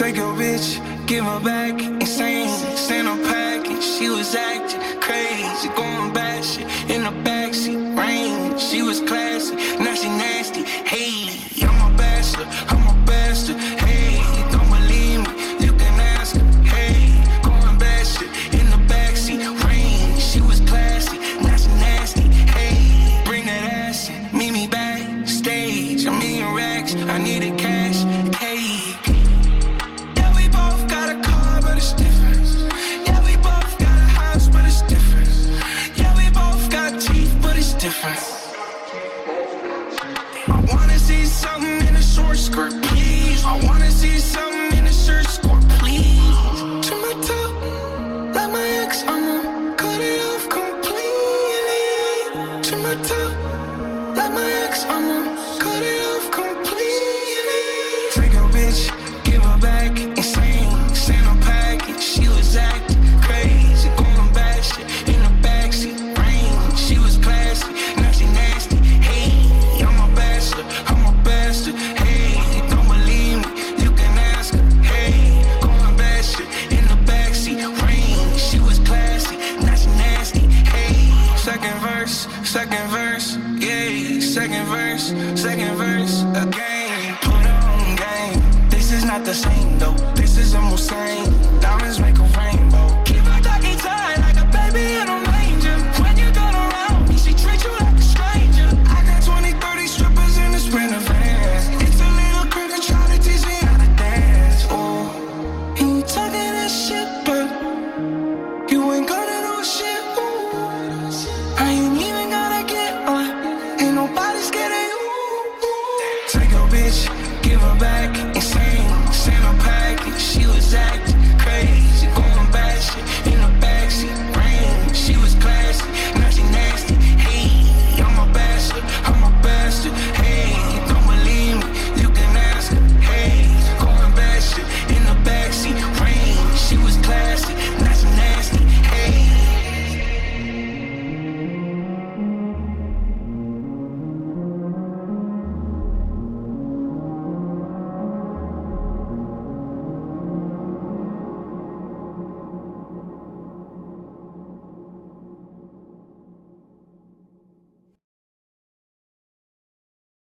Take your bitch, give her back, insane. Send her package, she was acting crazy, going batshit in the backseat. Rain, she was classy, now she nasty. Hey, I'm a bachelor, I'm a bastard. Hey, don't believe me, you can ask her. Hey, going batshit in the backseat. Rain, she was classy, now she nasty. Hey, bring that ass in, meet me backstage. I'm eating racks, I needed cash. Hey. I wanna see something in a short skirt, please. I wanna see something in a shirt, skort, please. To my top, like my ex, I'ma cut it off completely. To my top, like my ex, I'ma cut it off completely. Take your bitch, give her back, insane. Send her package, she was acting crazy, going batshit in the backseat. Rain, she was classy, now she nasty. Hey, I'm a bachelor, I'm a bastard. Hey, don't believe me, you can ask her. Hey, going batshit in the backseat. Rain, she was classy, now she nasty. Hey, second verse, yeah, second verse, again. Put on game. This is not the same though, this is almost same.